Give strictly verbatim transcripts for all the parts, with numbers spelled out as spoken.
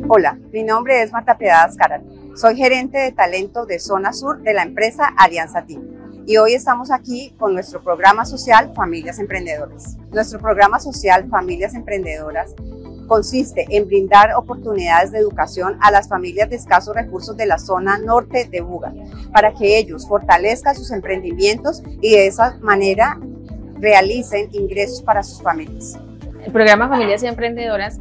Hola, mi nombre es Marta Piedad Azcárate. Soy gerente de talento de Zona Sur de la empresa Alianza Team. Y hoy estamos aquí con nuestro programa social Familias Emprendedoras. Nuestro programa social Familias Emprendedoras consiste en brindar oportunidades de educación a las familias de escasos recursos de la zona norte de Buga, para que ellos fortalezcan sus emprendimientos y de esa manera realicen ingresos para sus familias. El programa Familias Emprendedoras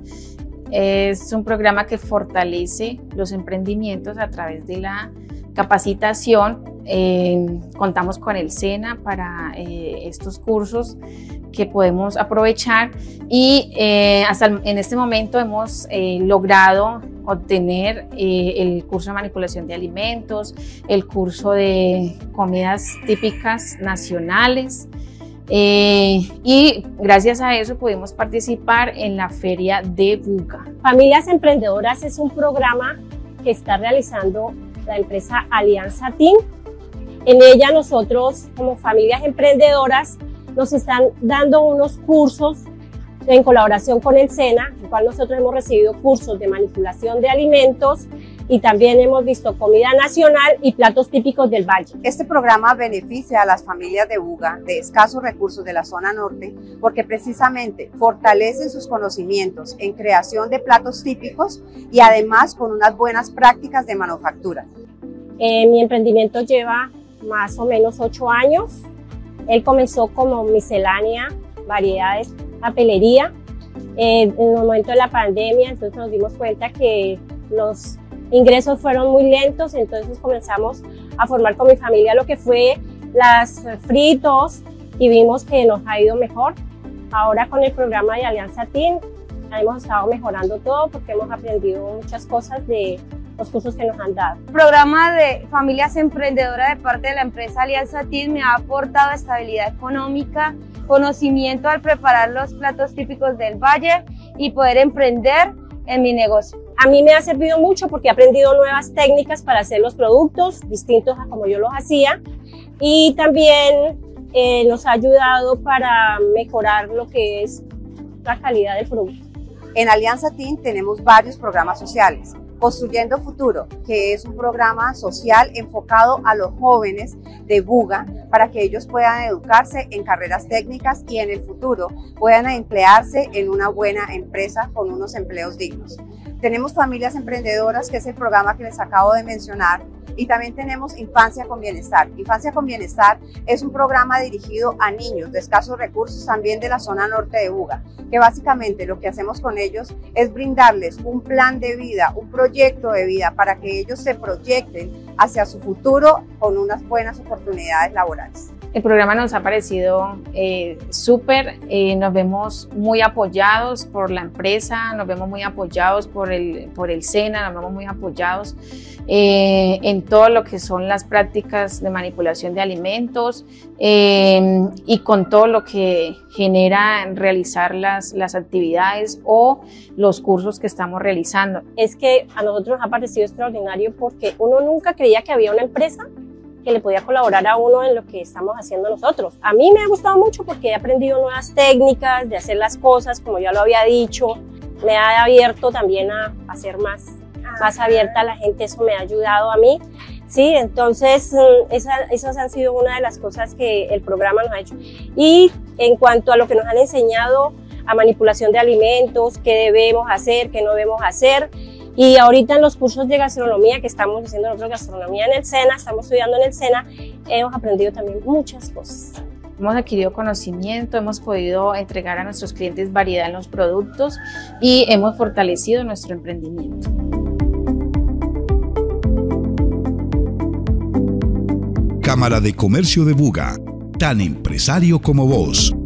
es un programa que fortalece los emprendimientos a través de la capacitación. Eh, contamos con el SENA para eh, estos cursos que podemos aprovechar y eh, hasta en este momento hemos eh, logrado obtener eh, el curso de manipulación de alimentos, el curso de comidas típicas nacionales. Eh, y gracias a eso pudimos participar en la feria de Buga. Familias Emprendedoras es un programa que está realizando la empresa Alianza Team. En ella nosotros como familias emprendedoras nos están dando unos cursos en colaboración con el SENA, en el cual nosotros hemos recibido cursos de manipulación de alimentos y también hemos visto comida nacional y platos típicos del valle. Este programa beneficia a las familias de Buga de escasos recursos de la zona norte porque precisamente fortalecen sus conocimientos en creación de platos típicos y además con unas buenas prácticas de manufactura. Eh, mi emprendimiento lleva más o menos ocho años. Él comenzó como miscelánea, variedades, papelería. Eh, en el momento de la pandemia, entonces nos dimos cuenta que los ingresos fueron muy lentos, entonces comenzamos a formar con mi familia lo que fue las fritos y vimos que nos ha ido mejor. Ahora con el programa de Alianza Team hemos estado mejorando todo porque hemos aprendido muchas cosas de los cursos que nos han dado. El programa de Familias Emprendedoras de parte de la empresa Alianza Team me ha aportado estabilidad económica, conocimiento al preparar los platos típicos del valle y poder emprender en mi negocio. A mí me ha servido mucho porque he aprendido nuevas técnicas para hacer los productos distintos a como yo los hacía y también eh, nos ha ayudado para mejorar lo que es la calidad del producto. En Alianza Team tenemos varios programas sociales. Construyendo Futuro, que es un programa social enfocado a los jóvenes de Buga para que ellos puedan educarse en carreras técnicas y en el futuro puedan emplearse en una buena empresa con unos empleos dignos. Tenemos Familias Emprendedoras, que es el programa que les acabo de mencionar, y también tenemos Infancia con Bienestar. Infancia con Bienestar es un programa dirigido a niños de escasos recursos también de la zona norte de Buga, que básicamente lo que hacemos con ellos es brindarles un plan de vida, un proyecto de vida para que ellos se proyecten hacia su futuro con unas buenas oportunidades laborales. El programa nos ha parecido eh, súper, eh, nos vemos muy apoyados por la empresa, nos vemos muy apoyados por el, por el SENA, nos vemos muy apoyados eh, en todo lo que son las prácticas de manipulación de alimentos eh, y con todo lo que genera realizar las, las actividades o los cursos que estamos realizando. Es que a nosotros nos ha parecido extraordinario porque uno nunca creía que había una empresa que le podía colaborar a uno en lo que estamos haciendo nosotros. A mí me ha gustado mucho porque he aprendido nuevas técnicas de hacer las cosas, como ya lo había dicho. Me ha abierto también a, a ser más, más abierta a la gente, eso me ha ayudado a mí. Sí, entonces esa, esas han sido una de las cosas que el programa nos ha hecho. Y en cuanto a lo que nos han enseñado a manipulación de alimentos, qué debemos hacer, qué no debemos hacer. Y ahorita en los cursos de gastronomía que estamos haciendo nosotros, gastronomía en el SENA, estamos estudiando en el SENA, hemos aprendido también muchas cosas. Hemos adquirido conocimiento, hemos podido entregar a nuestros clientes variedad en los productos y hemos fortalecido nuestro emprendimiento. Cámara de Comercio de Buga, tan empresario como vos.